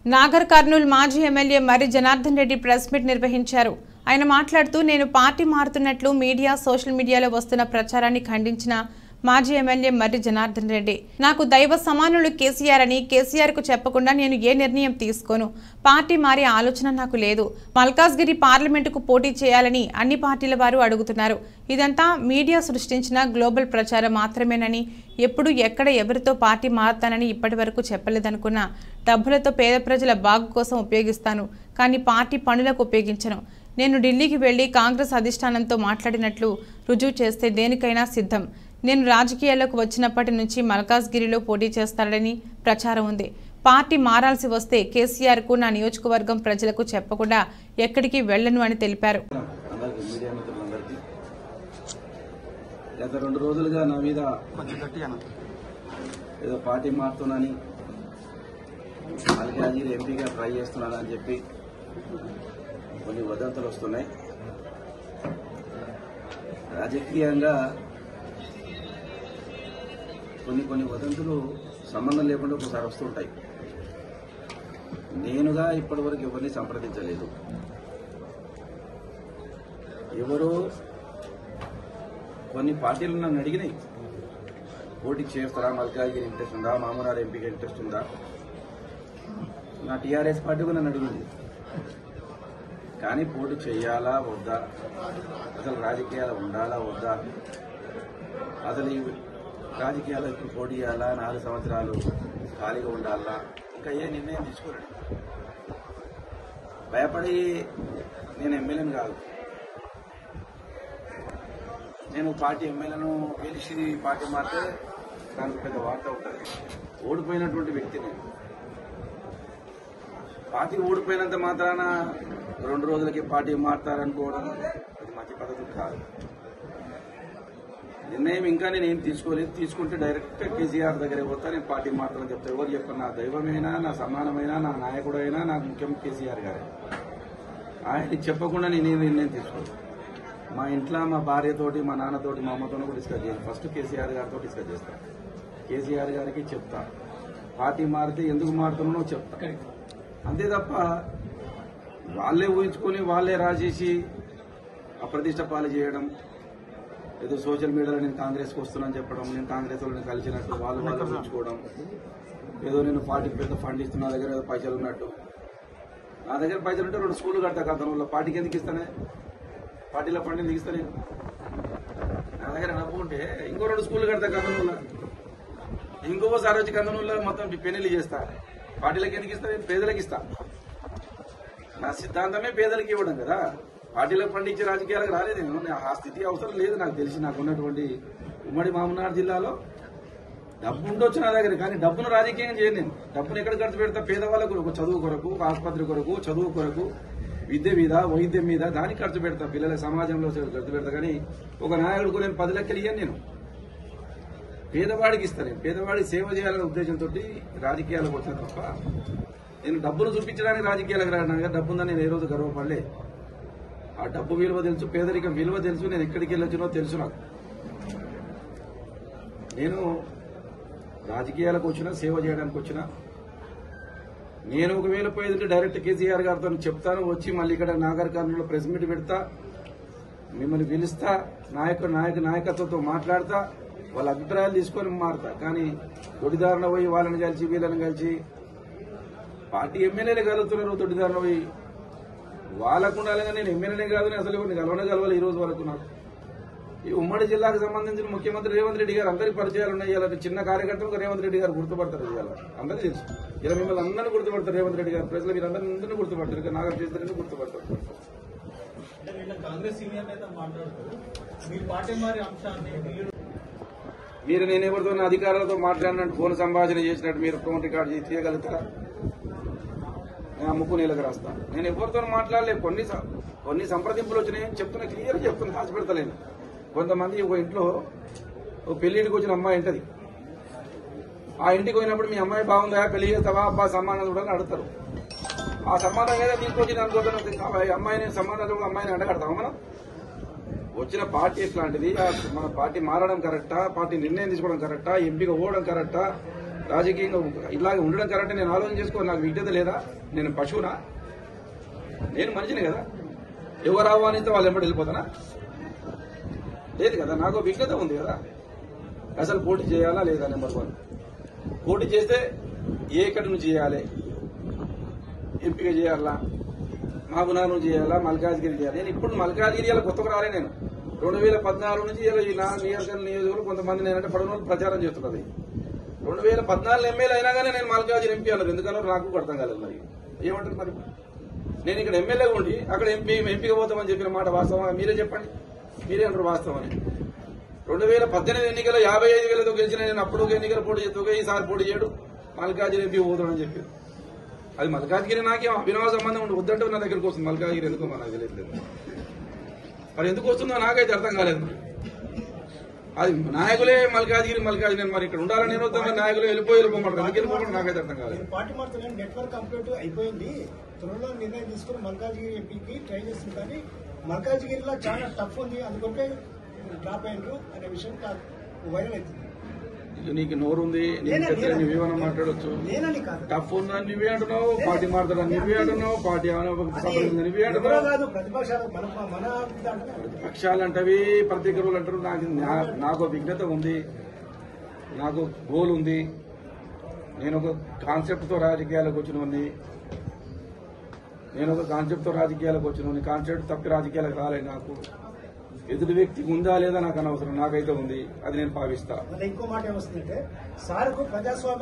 నాగర్ కర్నూల్ మాజీ MLA Marri Janardhan Reddy press meet నిర్వహించారు. ఆయన మాట్లాడుతూ నేను పార్టీ మారుతున్నట్లు మీడియా సోషల్ మీడియాలో వస్తున్న ప్రచారాన్ని ఖండించిన మాజీ ఎమ్మెల్యే మర్రి జనార్దన్ రెడ్డి నాకు దైవ సమానులు కేసీఆర్ అని కేసీఆర్ కు చెప్పకుండా నేను ఏ నిర్ణయం తీసుకోను. పార్టీ మారే ఆలోచన నాకు లేదు. మల్కాజ్గిరి పార్లమెంటుకు పోటీ చేయాలని అన్ని పార్టీల వారు అడుగుతున్నారు. ఇదంతా మీడియా సృష్టించిన గ్లోబల్ ప్రచారం మాత్రమేనని ఎప్పుడు ఎక్కడ ఎవరితో పార్టీ మారుతానని ఇప్పటివరకు చెప్పలేదనుకున్నా. డబ్బులతో పేద ప్రజల బాగు కోసం ఉపయోగిస్తాను కానీ పార్టీ పనులకు ఉపయోగించను. నేను ఢిల్లీకి వెళ్లి కాంగ్రెస్ అధిష్టానంతో మాట్లాడినట్లు రుజువు చేస్తే దేనికైనా సిద్ధం. నేను రాజకీయాల్లోకి వచ్చినప్పటి నుంచి మల్కాజ్గిరిలో పోటీ చేస్తాడని ప్రచారం ఉంది. పార్టీ మారాల్సి వస్తే కేసీఆర్ కు నా నియోజకవర్గం ప్రజలకు చెప్పకుండా ఎక్కడికి వెళ్లను అని తెలిపారు. గత 2 రోజులుగా నా మీద ఏదో పార్టీ మారుతున్నానని మల్కాజ్గిరి ఎంపీగా ట్రై చేస్తున్నానని చెప్పి కొన్ని వదంతులు వస్తున్నాయి. రాజకీయంగా కొన్ని వదంతులు సంబంధం లేకుండా ఒకసారి వస్తుంటాయి. నేనుగా ఇప్పటివరకు ఎవరిని సంప్రదించలేదు. ఎవరో కొన్ని పార్టీలు నన్ను అడిగినాయి, పోటీ చేస్తారా, మల్కాజ్గిరి ఇంట్రెస్ట్ ఉందా, మామూనార్ ఎంపీకి ఇంట్రెస్ట్ ఉందా. నా టీఆర్ఎస్ పార్టీ కూడా నన్ను అడిగింది. కానీ పోటీ చేయాలా వద్దా, అసలు రాజకీయాలు ఉండాలా వద్దా, అసలు ఈ రాజకీయాలు ఇప్పుడు పోటీ చేయాలా, 4 సంవత్సరాలు ఖాళీగా ఉండాలా, ఇంకా ఏ నిర్ణయం తీసుకోలేడు. భయపడి నేను ఎమ్మెల్యేని కాదు. నేను పార్టీ ఎమ్మెల్యేను గెలిచి పార్టీ మారితే దానికి పెద్ద వార్త ఉంటుంది. ఓడిపోయినటువంటి వ్యక్తి నేను. పార్టీ ఓడిపోయినంత మాత్రాన 2 రోజులకి పార్టీ మారుతారనుకోవడం అది మంచి పద్ధతి కాదు. నిర్ణయం ఇంకా నేను ఏం తీసుకోలేదు. తీసుకుంటే డైరెక్ట్ కేసీఆర్ దగ్గర పోతా, నేను పార్టీ మారుతానని చెప్తా. ఎవరు చెప్పారు, నా దైవమైనా, నా సమానమైనా, నా నాయకుడైనా, నాకు ముఖ్యం కేసీఆర్ గారే. ఆయనకి చెప్పకుండా నేనేం నిర్ణయం తీసుకోలేదు. మా ఇంట్లో మా భార్యతోటి, మా నాన్నతోటి, మా అమ్మతో కూడా డిస్కస్ చేయాలి. ఫస్ట్ కేసీఆర్ గారితో డిస్కస్ చేస్తా. కేసీఆర్ గారికి చెప్తా, పార్టీ మారితే ఎందుకు మారుతున్నానో చెప్తా. అంతే తప్ప వాళ్ళే ఊహించుకొని వాళ్ళే రాజేసి అప్రతిష్ట పాలు చేయడం, ఏదో సోషల్ మీడియాలో నేను కాంగ్రెస్కి వస్తున్నానని చెప్పడం, నేను కాంగ్రెస్ వాళ్ళని కలిసినట్టు వాళ్ళు ఊహించుకోవడం, ఏదో నేను పార్టీకి పెద్ద ఫండ్ ఇస్తున్నా, నా దగ్గర ఏదో పైసలు ఉన్నట్టు. నా దగ్గర పైసలు ఉంటే 2 స్కూళ్ళు కడతా కథనంలో. పార్టీకి ఎందుకు ఇస్తానే, పార్టీలో ఫండ్ ఎందుకు ఇస్తానే. నా దగ్గర డబ్బు ఉంటే ఇంకో 2 స్కూళ్ళు కడతా కథనంలో, ఇంకోసారి వచ్చి కథనంలో మొత్తం పెళ్లి చేస్తా. పార్టీలకు ఎందుకు ఇస్తా, పేదలకు ఇస్తా. నా సిద్ధాంతమే పేదలకు ఇవ్వడం కదా. పార్టీలకు పండించే రాజకీయాలకు రాలేదు నేను. ఆ స్థితి అవసరం లేదు నాకు తెలిసి. నాకు ఉన్నటువంటి ఉమ్మడి మామూనార్ జిల్లాలో డబ్బు ఉండొచ్చు నా దగ్గర, కానీ డబ్బును రాజకీయం చేయను నేను. డబ్బును ఎక్కడ ఖర్చు పెడతా, పేదవాళ్ళకు ఒక చదువు కొరకు, ఆసుపత్రి కొరకు, చదువు కొరకు, విద్య మీద, వైద్యం మీద దానికి ఖర్చు పెడతా. పిల్లల సమాజంలో ఖర్చు పెడతా. కానీ ఒక నాయకుడికి నేను 10 లక్షలు ఇయ్యను. నేను పేదవాడికి ఇస్తాను. పేదవాడికి సేవ చేయాలనే ఉద్దేశంతో రాజకీయాలకు వచ్చిన తప్ప నేను డబ్బును చూపించడానికి రాజకీయాలకు రావడానికి డబ్బు ఉందని నేను ఏ రోజు గర్వపడలే. ఆ డబ్బు విలువ తెలుసు, పేదరికం విలువ తెలుసు, నేను ఎక్కడికి వెళ్ళొచ్చినో తెలుసు నాకు. నేను రాజకీయాలకు వచ్చినా, సేవ చేయడానికి వచ్చినా, నేను ఒకవేళ పోయేదంటే డైరెక్ట్ కేసీఆర్ గారితో చెప్తాను. వచ్చి మళ్ళీ ఇక్కడ నాగర్ కర్నూలులో ప్రెస్ మీట్ పెడతా, మిమ్మల్ని పిలుస్తా, నాయకత్వంతో మాట్లాడతా, వాళ్ళ అభిప్రాయాలు తీసుకొని మారుతా. కానీ దొడిదారున పోయి వాళ్ళని కలిసి వీళ్ళని కలిసి పార్టీ ఎమ్మెల్యేలు కలుగుతున్నారు. దొడిదారున పోయి వాళ్ళకు ఉండాలిగా నేను ఎమ్మెల్యేనే కాదు, అసలు కలవాలి ఈ రోజు వరకు. నాకు ఈ ఉమ్మడి జిల్లాకు సంబంధించిన ముఖ్యమంత్రి రేవంత్ రెడ్డి గారు అందరికీ పరిచయాలు ఉన్నాయి. ఇలా చిన్న కార్యకర్తలకు రేవంత్ రెడ్డి గారు గుర్తుపడతారు. ఇవాళ అందరూ తెలుసు. ఇలా మిమ్మల్ని అందరినీ గుర్తుపడతారు రేవంత్ రెడ్డి గారు. ప్రజలు మీరు అందరినీ గుర్తుపడతారు. ఇక నాగర్ చేస్తారని గుర్తుపడతారు. మీరు నేను ఎవరితో అధికారులతో మాట్లాడినట్టు, ఫోన్ సంభాషణ చేసినట్టు మీరు ఫోన్ రికార్డు చేసి తీయగలుగుతారా? నేను ముక్కు నీళ్ళకి రాస్తాను. నేను ఎవరితో మాట్లాడలేదు. కొన్ని సంప్రదింపులు వచ్చినాయి చెప్తున్నా, క్లియర్ చెప్తున్నా, దాచి పెడతలేను. కొంతమంది ఒక ఇంట్లో ఒక పెళ్లింటికి వచ్చిన అమ్మాయి ఉంటుంది. ఆ ఇంటికి పోయినప్పుడు మీ అమ్మాయి బాగుందా, పెళ్లి చేస్తావా, అబ్బా సంబంధం చూడాలని అడుగుతారు. ఆ సంబంధం ఏదో తీసుకొచ్చి దానికోసం అమ్మాయిని సంబంధాలు అమ్మాయిని అడగడతామా మనం? వచ్చిన పార్టీ ఎట్లాంటిది, మన పార్టీ మారడం కరెక్టా, పార్టీ నిర్ణయం తీసుకోవడం కరెక్టా, ఎంపీగా పోవడం కరెక్టా, రాజకీయంగా ఇలాగే ఉండడం కరెక్ట్ నేను ఆలోచన చేసుకోవాలి. నాకు విజ్ఞత లేదా? నేను పశువునా? నేను మనిషిని కదా. ఎవరు ఆహ్వానిస్తే వాళ్ళు ఎంబడి వెళ్ళిపోతానా? లేదు కదా. నాకు విజ్ఞత ఉంది కదా. అసలు పోటీ చేయాలా లేదా? నెంబర్ 1 పోటీ చేస్తే ఏ ఎక్కడి నుంచి చేయాలి? ఎంపిక చేయాలా? మహబూబ్నగర్ నుంచి చేయాలా? మల్కాజ్గిరి చేయాలి? నేను ఇప్పుడు మల్కాజ్గిరి కొత్తగా రాలే. నేను 2014 నుంచి ఈ నా నియోజకవర్గంలో కొంతమంది నేనంటే పడవ ప్రచారం చేస్తున్నది. 2014 ఎమ్మెల్యే అయినా కానీ నేను మల్కాజ్గిరి ఎంపీ అన్నారు. ఎందుకన్నా నాకు అర్థం కాలేదు. మరి ఏమంటారు? మరి నేను ఇక్కడ ఎమ్మెల్యేగా ఉండి అక్కడ ఎంపీగా పోతామని చెప్పిన మాట వాస్తవం? మీరే చెప్పండి. మీరే అంటారు వాస్తవం అని. 2018 ఎన్నికల్లో 55,000తో గెలిచిన నేను అప్పుడు ఎన్నికల పోటీ చేస్తూ ఈసారి పోటీ చేయడు మల్కాజ్గిరి ఎంపీ పోతాడని చెప్పారు. అది మల్కాజ్గిరి నాకేం అభినవ సంబంధం ఉండి వద్దంటే నా దగ్గరకు వస్తుంది. మల్కాజ్గిరి ఎందుకో నాకు తెలియట్లేదు. మరి ఎందుకు వస్తుందో నాకైతే అర్థం కాలేదు. అది నాయకులే మల్కాజ్గిరి మరి ఇక్కడ ఉండాలని నేను వద్దా? నాయకులు వెళ్ళిపోమంటారు. ఎందుకు వెళ్ళిపోమంటారు నాకైతే అర్థం కాలేదు. పార్టీ మారుతున్న నెట్వర్క్ కంప్లీట్ అయిపోయింది. త్వరలో నిర్ణయం తీసుకుని మల్కాజ్గిరి ఎంపీకి ట్రై చేస్తుంది. కానీ మల్కాజ్గిరిలో చాలా టఫ్ ఉంది, అందుకంటే డ్రాప్ అయినరు అనే విషయం వైరల్ అవుతుంది. నీకు నోరు ఉంది, నువ్వేమన్నా మాట్లాడచ్చు. టఫ్ ఉందని నువ్వే అంటున్నావు, పార్టీ మారుతాడని నువ్వే అంటున్నావు, పార్టీ నువ్వే అంటున్నావు. ప్రతిపక్షాలు అంటవి ప్రతికరువులు అంటారు. నాకు విజ్ఞత ఉంది, నాకు గోల్ ఉంది. నేను ఒక కాన్సెప్ట్ తో రాజకీయాలకు వచ్చినవన్నీ. కాన్సెప్ట్ తప్పి రాజకీయాలకు రాలేదు. నాకు ఎదుటి వ్యక్తికి ఉందా లేదా నాకు అనవసరం. నాకైతే ఉంది, అది నేను భావిస్తా. ఇంకో మాట ఏమొస్తుందంటే సార్కు ప్రజాస్వామ్య